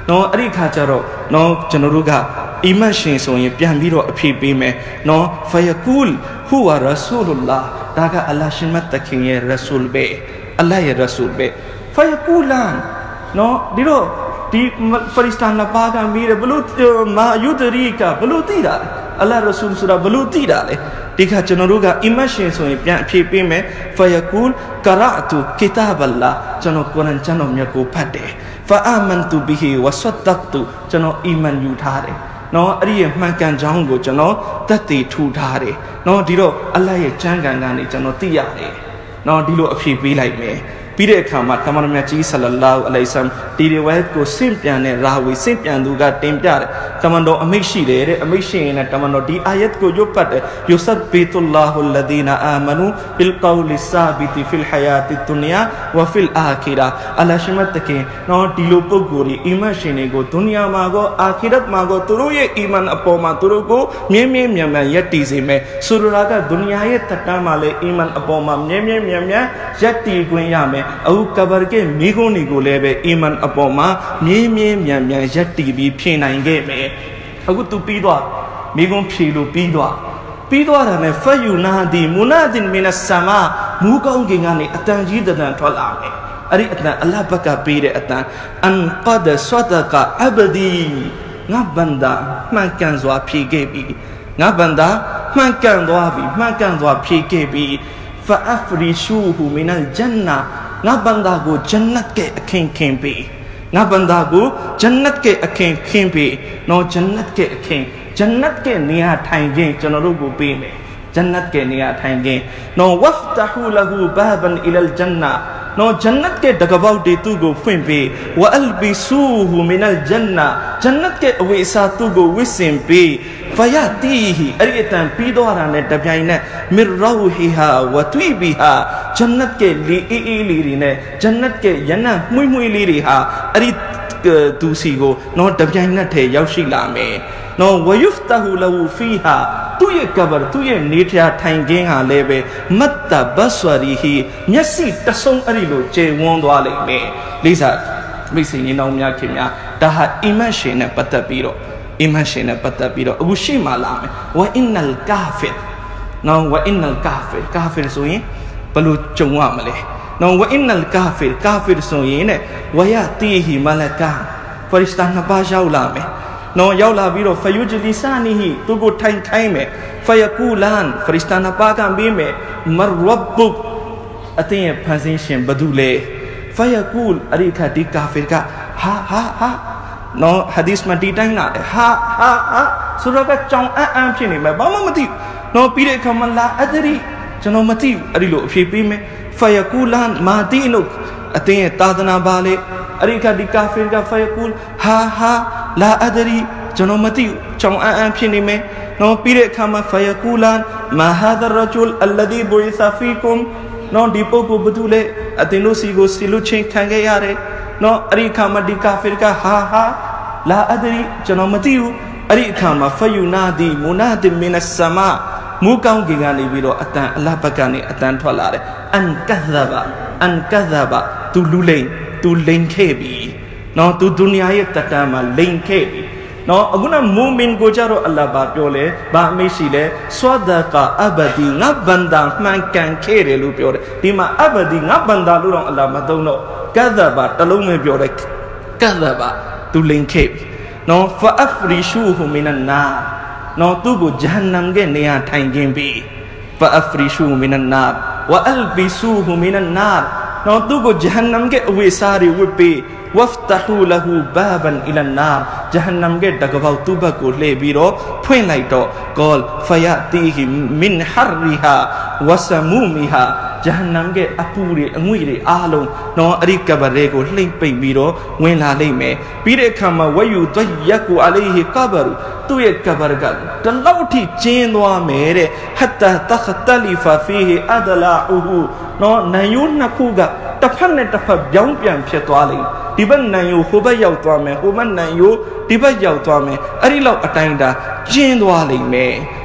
Speaker 1: နော်အဲ့ဒီခါကျတော့နော်ကျွန်တော်တို့ကအီမန်ရှင်ဆိုရင်ပြန်ပြီးတော့အဖြေပေးမယ်နော်ဖယကူလ်ဟူဝါရဆူလုလာဒါကအလ္လာဟ်ရှင်မတ်တခင်ရဲ့ရဆူလ်ပဲအလ္လာဟ်ရဲ့ရဆူလ်ပဲဖယကူလန်နော်ဒီတော့ဒီဖရစ်စတန်နပါကမီးရဘလို့မာယူဒရီကဘလို့သိတာအလ္လာဟ်ရဆူလ်ဆိုတာဘလို့သိတာလဲဒီခါကျွန်တော်တို့ကအီမန်ရှင်ဆိုရင်ပြန်အဖြေပေးမယ်ဖယကူလ်ကရာတူကီတာဘ်လာကျွန်တော်ကုရ်အာန်ကျမ်းတော်မြတ်ကိုဖတ်တယ်ဖာအာမန်တူဘီဟီဝဆဒတ်တူကျွန်တော်အီမန်ယူထားတယ်နော်အဲ့ဒီရဲ့မှန်ကန်ကြောင်းကိုကျွန်တော်သက်သေထူထားတယ်နော်ဒီတော့အလ္လာဟ်ရဲ့ကျမ်းဂန်ကနေကျွန်တော်သိရတယ်နော်ဒီလိုအဖြေပေးလိုက်မယ်ပြီးတဲ့အခါမှာတမန်တော်မြတ်ကြီးဆလလာဟူအလိုင်ဆမ်ဒီရီဝိုင်ကိုစင့်ပြန်တဲ့ရာဝီစင့်ပြန်သူကတင်ပြတယ်တမန်တော်အမိတ်ရှိတယ်တဲ့အမိတ်ရှိရင်လည်းတမန်တော်ဒီအာယတ်ကိုရွတ်ပတ်တယ်ယူဆဘီတူလာဟူလဒီနာအာမနူဘီလ်ကောလ်ဆာဘီတီဖီလ်ဟယာတီဒုနီယာဝဖီလ်အာခီရာအလ္လာဟ်ရှင်မတ်တခင်နော်ဒီလိုပုဂ္ဂိုလ်တွေအီမန်ရှင်တွေကိုဒုနီယာမှာကောအာခီရတ်မှာကောသူတို့ရဲ့အီမန်အပေါ်မှာသူတို့ကိုမြဲမြဲမြံမြံရပ်တည်စေမယ်ဆိုလိုတာကဒုနီယာရဲ့တတန်းမှာလည်းအီမန်အပေါ်မှာမြဲမြဲမြံမြံရပ်တည်ခွင့်ရမယ်အခုကဘာကမိခွန်းတွေကိုလည်းပဲအီမန်အပေါ်မှာမြင်းမြင်းမြန်မြန်ရပ်တည်ပြီးဖြည့်နိုင်ခဲ့မယ်အခုသူပြီးသွားမိခွန်းဖြည့်လို့ပြီးသွားတာနဲ့ဖတ်ယူနာဒီမူနာဒင်မင်ဆာမာမူကောင်းကင်ကနေအတန်ကြီးတန်ထွက်လာမယ်အဲ့ဒီအတန်အလ္လာဟ်ဘက်ကပေးတဲ့အတန်အန်ကဒ်ဆဒကအဘဒီငါဘန္တာမှန်ကန်စွာဖြည့်ခဲ့ပြီငါဘန္တာမှန်ကန်သွားပြီမှန်ကန်စွာဖြည့်ခဲ့ပြီဖာအဖရီရှူဟူမင်အလ်ဂျန်နာငါဘန္တာကိုဂျန်နတ်ကအခင်းခင်းပေးငါဘန္တာကိုဂျန်နတ်ကအခင်းခင်းပေးနော်ဂျန်နတ်ကအခင်းဂျန်နတ်ကနေရာထိုင်ခြင်းကျွန်တော်တို့ကိုပေးမယ်ဂျန်နတ်ကနေရာထိုင်ခြင်းနော်ဝဖ်တဟူလဟူဘာဘန်အီလ်ဂျန်နာနော်ဂျန်နတ်ကတကပေါက်တွေသူ့ကိုဖွင့်ပေးဝအလ်ဘီဆူဟူမင်အလ်ဂျန်နာဂျန်နတ်ကအဝိစာသူ့ကိုဝစ်စင်ပေးဖယာတီဟီအဲ့ဒီအတန်ပြီးသွားတာနဲ့တပြိုင်နက်မီရောဟီဟာဝတွီဘီဟာဂျန်နတ်ကလီအေးလေးတွေနဲ့ဂျန်နတ်ကယနံမှုှွှလေးတွေဟာအဲ့ဒီသူစီကိုနော်တပြိုင်နက်ထဲရောက်ရှိလာမယ်နော်ဝယုဖ်တဟူလဟူဖီဟာသူ့ရဲ့ကဘာသူ့ရဲ့နေထရာထိုင်ခင်းဟာလည်းပဲမတ်တဘတ်ဆွာရီဟီမျက်စိတဆုံအဲ့ဒီလိုကျေဝန်းသွားလိမ့်မယ်လိစာမိတ်ဆွေညီနောင်များခင်များဒါဟာအီမန်ရှင်နဲ့ပတ်သက်ပြီးတော့အခုရှိမှလာမယ်ဝအင်နလ်ကာဖီရ်နော်ဝအင်နလ်ကာဖီရ်ဆိုရင်ဘယ်လိုကြုံရမလဲနော်ဝအင်နလ်ကာဖီရ်ဆိုရင်နဲ့ဝယာတီဟီမလကာဖရစ်စတန်နှစ်ပါးရောက်လာမယ်နော်ရောက်လာပြီးတော့ဖယူဂျလီဆာနီဟီသူကိုထိုင်ခိုင်းမယ်ဖယကူလန်ဖရစ်စတန်နှစ်ပါးကမေးမယ်မရဘ်ဘူအတင်းရဲ့ဖန်ဆင်းရှင်ဘယ်သူလဲဖယကူလ်အရိခဒီကာဖီရ်ကဟာနော်ဟာဒီစ်မှာဒီတိုင်းလာတယ်ဟာဆိုတော့ကကြောင်အံ့ဖြစ်နေမယ်ဘာမှမသိနော်ပြီးတဲ့အခါမှာလာအဒရီကျွန်တော်မသိဘူးအဲ့ဒီလိုအဖြေပေးမယ်ဖယကူလန်မာတီနုအတင်းရဲ့သာသနာပါလေအရိခဒီကာဖီရ်ကဖယကူလ်ဟာလာအဒရီကျွန်တော်မသိဘူးကြောင်အံ့ဖြစ်နေမယ်နော်ပြီးတဲ့အခါမှာဖယကူလန်မာဟာဒရဂျူလ်အလဒီဘူရီဆာဖီကွမ်နော်ဒီပုဂ္ဂိုလ်ဘသူလဲအတင်းတို့စီကိုစီလူချင်းခံခဲ့ရတယ်နော်အဲ့ဒီအခါမှာဒီကာဖီရ်ကဟာလာအဒရီကျွန်တော်မသိဘူးအဲ့ဒီအခါမှာဖယူနာဒီမူနာဒီမင်ဆာမာမူကောင်းကင်ကနေပြီးတော့အတန်အလ္လာဟ်ဘက်ကနေအတန်ထွက်လာတယ်အန်ကဇဘာသူလူလိန်သူလိန်ခဲ့ပြီနော်သူဒုနီယာရဲ့တတန်းမှာလိန်ခဲ့ပြီနော်အခုနမူမင်ကိုကြတော့အလ္လာဟ်ဘာပြောလဲဘာအမိတ်ရှိလဲဆွာဒါကာအဘဒီငါဘန္တာမှန်ကန်ခဲ့တယ်လို့ပြောတယ်ဒီမှာအဘဒီငါဘန္တာလို့တော့အလ္လာဟ်မသုံးတော့ကဇဘာတလုံးပဲပြောတယ်ကဇဘာသူလိန်ခဲ့ပြီနော်ဖအဖရီရှူဟူမင်န်နာနော်သူကိုဂျဟန္နမ်ရဲ့နေရာထိုင်ခြင်းပြီဖအဖရီရှူမင်န်နာဝအလ်ဘီဆူဟူမင်န်နာနော်သူကိုဂျဟန္နမ်ရဲ့အဝိစာတွေဝတ်ပြီးဝဖ်တဟူလဟူဘာဘန်အီလန်နာဂျဟန္နမ်ရဲ့တကပေါက်သူ့ဘက်ကိုလှည့်ပြီးတော့ဖွင့်လိုက်တော့ကောလ်ဖယာတီဟီမင်ဟရီဟာဝဆမူမီဟာဂျဟန္နမ်ရဲ့အပူတွေအငွေ့တွေအားလုံးနော်အဲ့ဒီကဘာရဲကိုလှိမ့်ပိတ်ပြီးတော့ဝင်လာလိမ့်မယ်ပြီးတဲ့အခါမှာဝယူဒယကူအလိုင်ဟီကဘာရူသူ့ရဲ့ကဘာရကတလောက်ထိကျင်းသွားမယ်တဲ့ဟတ်တာတခတလီဖာဖီဟီအဒလာအူဟူနော်နန်ယိုနှစ်ခုကတစ်ဖက်နဲ့တစ်ဖက်ပြောင်းပြန်ဖြစ်သွားလိမ့်ဒီဘက်နန်ယိုဟိုဘက်ရောက်သွားမယ်ဟိုဘက်နန်ယိုဒီဘက်ရောက်သွားမယ်အဲ့ဒီလောက်အတိုင်းတာကျင်းသွားလိမ့်မယ်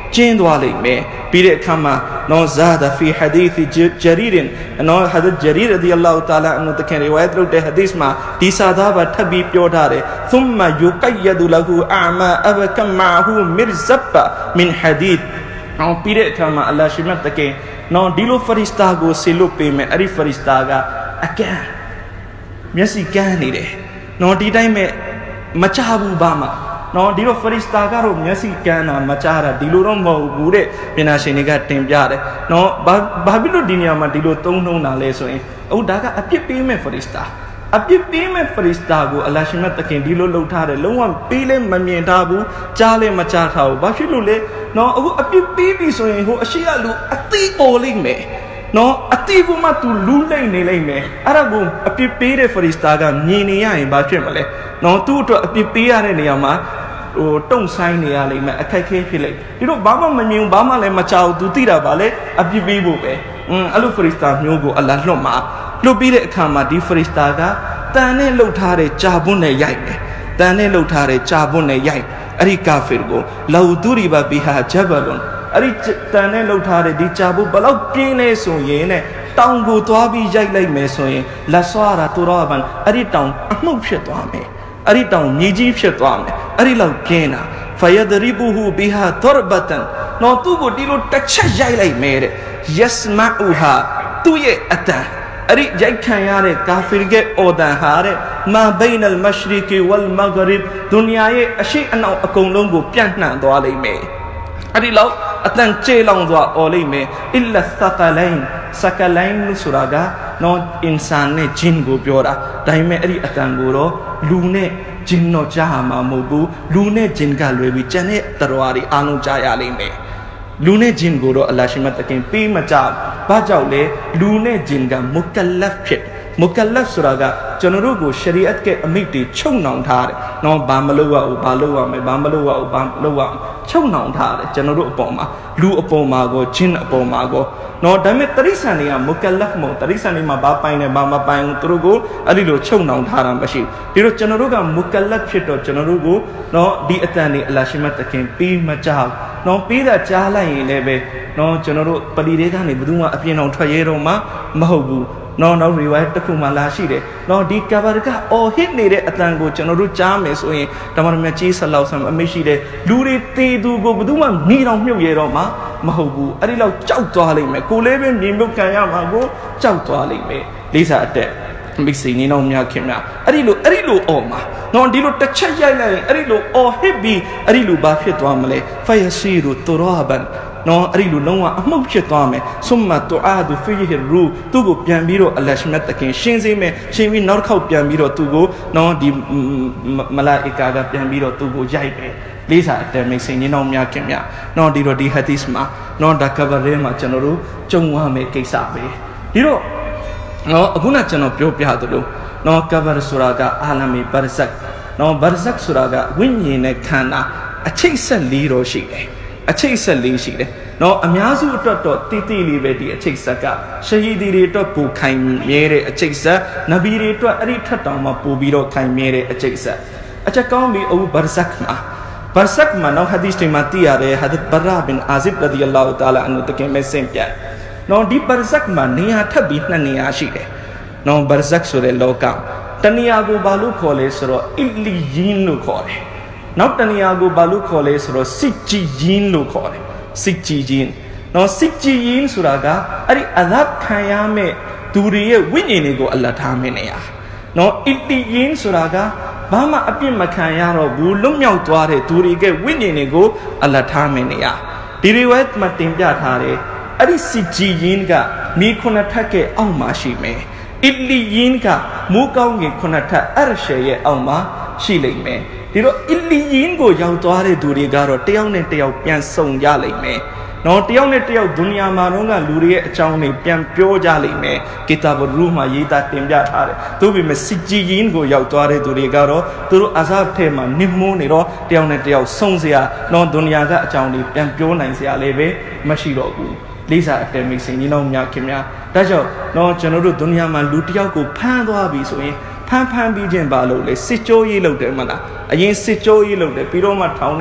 Speaker 1: ကျင်းသွားလိမ့်မယ်ပြီးတဲ့အခါမှာနော်ဇာဒဖီဟာဒီသ်ဂျရီရ်နော်ဟာဒတ်ဂျရီရ်ရဒီအလ္လာဟူတအာလာအန်ဟူတခင်ရီဝါယတ်လုပ်တဲ့ဟာဒီသ်မှာဒီစာသားပါထပ်ပြီးပြောထားတယ် ثم يقيد له أعمى أبكى معه مرزب من حديد နော်ပြီးတဲ့အခါမှာအလ္လာဟ်ရှိမတ်တခင်နော်ဒီလိုဖရစ်တာကိုဆေလွတ်ပေးမယ်အဲ့ဒီဖရစ်တာကအကန့်မျက်စိကန်းနေတယ်နော်ဒီတိုင်းမဲ့မချဘူးဘာမှနော်ဒီလိုဖရစ်တာကတော့မျက်စိကန်းတာမချတာဒီလိုတော့မဟုတ်ဘူးတဲ့ပညာရှင်တွေကတင်ပြတယ်နော်ဘာဖြစ်လို့ဒီနေရာမှာဒီလိုသုံးနှုံးတာလဲဆိုရင်အခုဒါကအပြစ်ပေးမဲ့ဖရစ်တာအပြစ်ပေးမဲ့ဖရစ်တာကိုအလ္လာဟ်ရှင်မတ်တခင်ဒီလိုလှုပ်ထားတယ်လုံးဝပေးလဲမမြင်ထားဘူးကြားလဲမကြားထားဘူးဘာဖြစ်လို့လဲနော်အခုအပြစ်ပေးပြီဆိုရင်ဟိုအရှိရလူအသိပေါ်လိမ့်မယ်နော်အတိကမှသူလူးလိမ့်နေလိမ့်မယ်အဲ့ဒါကိုအပြစ်ပေးတဲ့ဖရစ်တာကမြင်နေရရင်ဘာဖြစ်မလဲနော်သူ့အတွက်အပြစ်ပေးရတဲ့နေရာမှာဟိုတုံဆိုင်နေရလိမ့်မယ်အခက်ခဲဖြစ်လိမ့်ဒီတော့ဘာမှမမြင်ဘာမှလည်းမချဘူးသူသိတာပါလေအပြစ်ပေးဖို့ပဲအဲ့လိုဖရစ်တာမျိုးကိုအလ္လာဟ်လွတ်မှာလွတ်ပြီးတဲ့အခါမှာဒီဖရစ်တာကတန်နဲ့လှုပ်ထားတဲ့ကြာပွန်းနဲ့ရိုက်တယ်တန်နဲ့လှုပ်ထားတဲ့ကြာပွန်းနဲ့ရိုက်အဲ့ဒီကာဖီရ်ကိုလာဝဒူရီဘဘီဟာဂျဘလွန်အဲ့ဒီတန်နဲ့လှုပ်ထားတဲ့ဒီကြာပွန်းဘလောက်ပြင်းနေဆိုရင်နဲ့တောင်ကိုသွားပြီးရိုက်လိုက်မယ်ဆိုရင်လက်ဆွာရာတူရာဘန်အဲ့ဒီတောင်အမှုတ်ဖြစ်သွားမယ်အဲ့ဒီတောင်မြေကြီးဖြစ်သွားမယ်အဲ့ဒီလောက်ပြင်းတာဖယဒရီဘူဟူဘီဟာဒရဘတန်နော်သူ့ကိုဒီလိုတစ်ချက်ရိုက်လိုက်မယ်တဲ့ယက်စမာအူဟာသူ့ရဲ့အတန်အဲ့ဒီရိုက်ခံရတဲ့ကာဖီရ်ရဲ့အော်ဒန်ဟာတဲ့မာဘိနလ်မရှရီကီဝလ်မဂရစ်ဒုနီယာရဲ့အရှိအနောက်အကုန်လုံးကိုပြန့်နှံ့သွားလိမ့်မယ်အဲ့ဒီလောက်အတန်ကျေလောင်သွားအော်လိမ့်မယ်အလ္လာသကလိုင်းစကလိုင်းဆိုတာကနော်အင်ဆန်နဲ့ဂျင်းကိုပြောတာဒါပေမဲ့အဲ့ဒီအတန်ကိုတော့လူနဲ့ဂျင်းတော့ကြားမှာမဟုတ်ဘူးလူနဲ့ဂျင်းကလွယ်ပြီးကျန်တဲ့တရဝါတွေအားလုံးကြားရလိမ့်မယ်လူနဲ့ဂျင်းကိုတော့အလ္လာဟ်ရှိမတ်တခင်ပေးမကြဘာကြောင့်လဲလူနဲ့ဂျင်းကမုကလဖ်ဖြစ်မုကလဖ်ဆိုတာကကျွန်တော်တို့ကိုရှရီအတ်ကအမိတ်တွေချုပ်နှောင်ထားတယ်နော်ဘာမလုပ်ရဘူးဘာလုပ်ရမယ်ဘာမလုပ်ရဘူးဘာလုပ်ရချုပ်နှောင်ထားတယ်ကျွန်တော်တို့အပေါ်မှာလူအပေါ်မှာကိုဂျင်းအပေါ်မှာကိုနော်ဒါပေမဲ့တရိษံတွေကမုကလဖ်မဟုတ်တရိษံတွေမှာဘာပိုင်တယ်ဘာမပိုင်ဘူးသူတို့ကိုအဲ့ဒီလိုချုပ်နှောင်ထားတာမရှိဘူးဒီတော့ကျွန်တော်တို့ကမုကလဖ်ဖြစ်တော့ကျွန်တော်တို့ကိုနော်ဒီအတန်တွေအလ္လာဟ်ရှိမတ်တခင်ပြီးမကြောက်နော်ပြီးတာကြားလိုက်ရင်လည်းပဲနော်ကျွန်တော်တို့ပလီတွေကနေဘယ်သူမှအပြင်းအောင်ထွက်ရဲတော့မှမဟုတ်ဘူးနော်နောက်ရီဝိုင်းတစ်ခုမှလာရှိတယ်နော်ဒီကာဘာကအော်ဟစ်နေတဲ့အတန်ကိုကျွန်တော်တို့ကြားမယ်ဆိုရင်တမန်တော်မြတ်ကြီးဆလောက်ဆမ်အမိရှိတယ်လူတွေတေသူကိုဘယ်သူမှမိတော်မြုပ်ရဲတော့မှမဟုတ်ဘူးအဲ့ဒီလောက်ကြောက်သွားလိမ့်မယ်ကိုလေးပဲမြင်မြုပ်ခံရမှာကိုကြောက်သွားလိမ့်မယ်လေးစားအတက်မိတ်ဆွေနေတော့များခင်ဗျာအဲ့ဒီလိုအော်မှာနော်ဒီလိုတစ်ချက်ရိုက်လိုက်ရင်အဲ့ဒီလိုအော်ဟစ်ပြီးအဲ့ဒီလိုဘာဖြစ်သွားမလဲဖယစီရူတူရာဘန်နော်အဲ့ဒီလိုလုံးဝအမှုတ်ဖြစ်သွားမယ်ဆုမတ်တူအာဒူဖီဟီရူသူ့ကိုပြန်ပြီးတော့အလရှမတ်တခင်ရှင်းစေမယ်ရှင်းပြီးနောက်တစ်ခေါက်ပြန်ပြီးတော့သူ့ကိုနော်ဒီမလာအီကာကပြန်ပြီးတော့သူ့ကိုရိုက်တယ်လေးစားအတယ်မိတ်ဆွေနေတော့များခင်ဗျာနော်ဒီတော့ဒီဟာဒီစ်မှာနော်ဒါကဘာရဲမှာကျွန်တော်တို့ကြုံရမယ့်ကိစ္စပဲဒီတော့နော်အခုနကျွန်တော်ပြောပြသလိုနော်ကဘာဆိုတာကအာလမီဘာဇက်နော်ဘာဇက်ဆိုတာကဝိညာဉ်နဲ့ခန္ဓာအချိတ်ဆက်လေးတော့ရှိတယ်အချိတ်ဆက်လေးရှိတယ်နော်အများစုအတွက်တော့တိတိလေးပဲဒီအချိတ်ဆက်ကရှဟီဒီတွေအတွက်ပူခိုင်မြဲတဲ့အချိတ်ဆက်နဗီတွေအတွက်အဲ့ဒီထက်တောင်မှပိုပြီးတော့ခိုင်မြဲတဲ့အချိတ်ဆက်အချက်ကောင်းပြီးအခုဘာဇက်မှာနော်ဟာဒီစ်တွေမှာသိရတယ်ဟာဒတ်ဘရာဘင်အာဇစ်ရဒီအလ္လာဟူတအာလာအန်ဟူတကင်မဲ့စင်ပြန်နော်ဒီဘာဇက်မှာနေရာထပ်ပြီး2နေရာရှိတယ်နော်ဘာဇက်ဆိုတဲ့လောကတနေရာကိုဘာလို့ခေါ်လဲဆိုတော့အီလီယင်းလို့ခေါ်တယ်နောက်တနေရာကိုဘာလို့ခေါ်လဲဆိုတော့စစ်ကြည်ယင်းလို့ခေါ်တယ်စစ်ကြည်ယင်းနော်စစ်ကြည်ယင်းဆိုတာကအဲ့ဒီအလတ်ခံရမဲ့သူတွေရဲ့ဝိညာဉ်တွေကိုအလတ်ထားမယ့်နေရာနော်အီလီယင်းဆိုတာကဘာမှအပြစ်မခံရတော့ဘူးလွတ်မြောက်သွားတဲ့သူတွေကဝိညာဉ်တွေကိုအလတ်ထားမယ့်နေရာဒီရီဝတ်မှာတင်ပြထားတယ်အဲ့ဒီစစ်ကြည်ယင်းကမိခုနှစ်ထပ်ကအောက်မှာရှိမယ်အီလီယင်းကမူကောင်းငယ်ခုနှစ်ထပ်အရရှေရဲ့အောက်မှာရှိလိမ့်မယ်ဒီတော့အီလီယင်းကိုရောက်သွားတဲ့သူတွေကတော့တယောက်နဲ့တယောက်ပြန်ဆုံကြလိမ့်မယ်နော်တယောက်နဲ့တယောက်ဒုနီယာမှာတော့ကလူတွေရဲ့အကြောင်းတွေပြန်ပြောကြလိမ့်မယ်ကီတာဘ်ရူမှာရေးသားတင်ပြထားတယ်သူ့ပေမဲ့စစ်ကြည်ယင်းကိုရောက်သွားတဲ့သူတွေကတော့သူတို့အဇာတ်ထဲမှာနစ်မိုးနေတော့တယောက်နဲ့တယောက်ဆုံစရာနော်ဒုနီယာကအကြောင်းတွေပြန်ပြောနိုင်စရာလည်းပဲမရှိတော့ဘူးလေးစားအတယ်မိတ်ဆွေညီနောင်များခင်ဗျာဒါကြောင့်နော်ကျွန်တော်တို့ဒုနီယာမှာလူတယောက်ကိုဖမ်းသွားပြီဆိုရင်ဖမ်းပြီးခြင်းပါလို့လေစစ်ကြောရေးလုပ်တယ်မလားအရင်စစ်ကြောရေးလုပ်တယ်ပြီးတော့မှထောင်ထဲ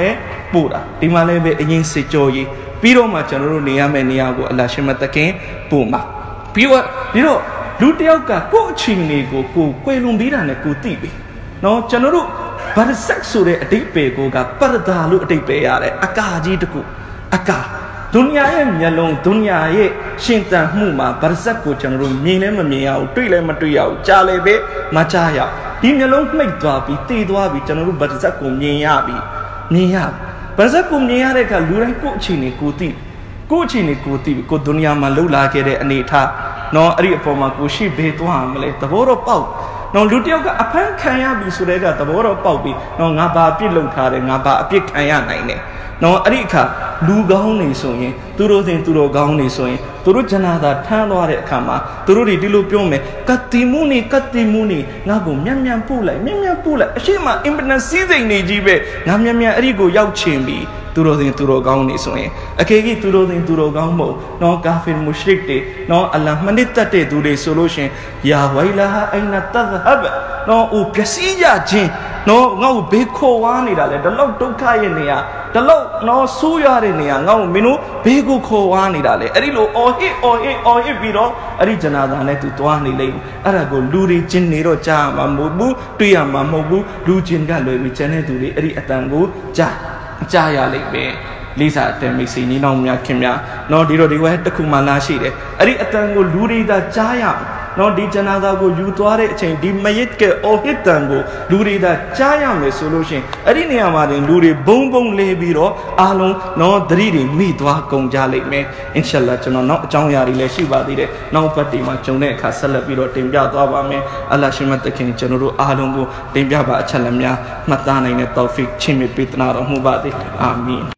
Speaker 1: ပို့တာဒီမှာလည်းပဲအရင်စစ်ကြောရေးပြီးတော့မှကျွန်တော်တို့နေရမယ့်နေရာကိုအလ္လာဟ်ရှင်မတ်တခင်ပို့မှာပြီးတော့လူတယောက်ကကိုယ့်အချိန်တွေကိုကွယ်လွန်ပြီးတာနဲ့ကိုသိပြီနော်ကျွန်တော်တို့ဘာဆက်ဆိုတဲ့အတိတ်ပေကိုကပရဒါလို့အတိတ်ပေရတယ်အကာကြီးတခုအကာဒုညရဲ့မျက်လုံးဒုညရဲ့ရှင်သန်မှုမှာဘာဆက်ကိုကျွန်တော်တို့မြင်လည်းမမြင်ရဘူးတွေ့လည်းမတွေ့ရဘူးကြားလည်းပဲမကြားရဒီမျက်လုံးမှိတ်သွားပြီးတည်သွားပြီးကျွန်တော်တို့ဘာဆက်ကိုမြင်ရပြီဘာဆက်ကိုမြင်ရတဲ့အခါလူတိုင်းကိုယ့်အချိန်တွေကိုသိကိုယ့်အချိန်တွေကိုသိကိုဒုညမှာလှုပ်လာခဲ့တဲ့အနေထားနော်အဲ့ဒီအပေါ်မှာကိုရှိဘေးသွားမလဲသဘောတော့ပေါက်နော်လူတယောက်ကအဖမ်းခံရပြီဆိုတဲ့ကသဘောတော့ပေါက်ပြီးနော်ငါဘာအပြစ်လုပ်ထားတယ်ငါဘာအပြစ်ခံရနိုင်တယ်နော်အဲ့ဒီအခါလူကောင်းနေဆိုရင်သူတို့စဉ်သူတို့ကောင်းနေဆိုရင်သူတို့ဂျနာသာထမ်းသွားတဲ့အခါမှာသူတို့ဒီလိုပြောမယ်ကတ်တီမူနီငါ့ကိုမြန်ပို့လိုက်အရှိမအင်ပနစီးစိန်နေကြီးပဲငါမြန်အဲ့ဒီကိုရောက်ချင်ပြီသူတို့စဉ်သူတို့ကောင်းနေဆိုရင်အခေကြီးသူတို့စဉ်သူတို့ကောင်းမဟုတ်နော်ကာဖီမုရှရစ်တွေနော်အလ္လာဟ်မနစ်တတ်တဲ့သူတွေဆိုလို့ရှင်ယာဝိုင်လာဟာအိနတဇဟဘ်နော်ပျက်စီးကြခြင်းနော်ငါ့ကိုဘေးခေါ်ဝါနေတာလေဒီလောက်ဒုက္ခရဲ့နေရာဒီလောက်နော်ဆိုးရတဲ့နေရာငါ့ကိုမင်းတို့ဘေးကိုခေါ်ဝါနေတာလေအဲ့ဒီလိုအော်ဟစ်ပြီးတော့အဲ့ဒီဂျနာသာနဲ့သူသွားနေလိမ့်အဲ့ဒါကိုလူတွေကျင်နေတော့ကြားမှာမဟုတ်ဘူးတွေ့ရမှာမဟုတ်ဘူးလူကျင်ကလွယ်ပြီးကျန်တဲ့သူတွေအဲ့ဒီအတန်ကိုကြားရလိမ့်မယ်လေးစားတဲ့မိတ်ဆွေညီနောင်များခင်များနော်ဒီတော့ဒီဝဲတစ်ခုမှလာရှိတယ်အဲ့ဒီအတန်ကိုလူတွေသာကြားရနော်ဒီဂျနာသာကိုယူသွားတဲ့အချိန်ဒီမယစ်ကအော်ဟစ်တန်ကိုလူတွေသာကြားရမယ်ဆိုလို့ရှိရင်အဲ့ဒီနေရာမှာတင်လူတွေဘုံလဲပြီးတော့အားလုံးနော်သတိတွေမိသွားကုန်ကြလိမ့်မယ်အင်ရှာအလ္လာဟ်ကျွန်တော်နောက်အကြောင်းအရာတွေလည်းရှိပါသေးတယ်နောက်ပတ်တီမှာဂျုံတဲ့အခါဆက်လက်ပြီးတော့တင်ပြသွားပါမယ်အလ္လာဟ်ရှင်မတ်တခင်ကျွန်တော်တို့အားလုံးကိုတင်ပြပါအချက်လက်များမှတ်သားနိုင်တဲ့တောဖီကချီးမြှင့်ပေးသနာတော်မူပါသည်အာမင်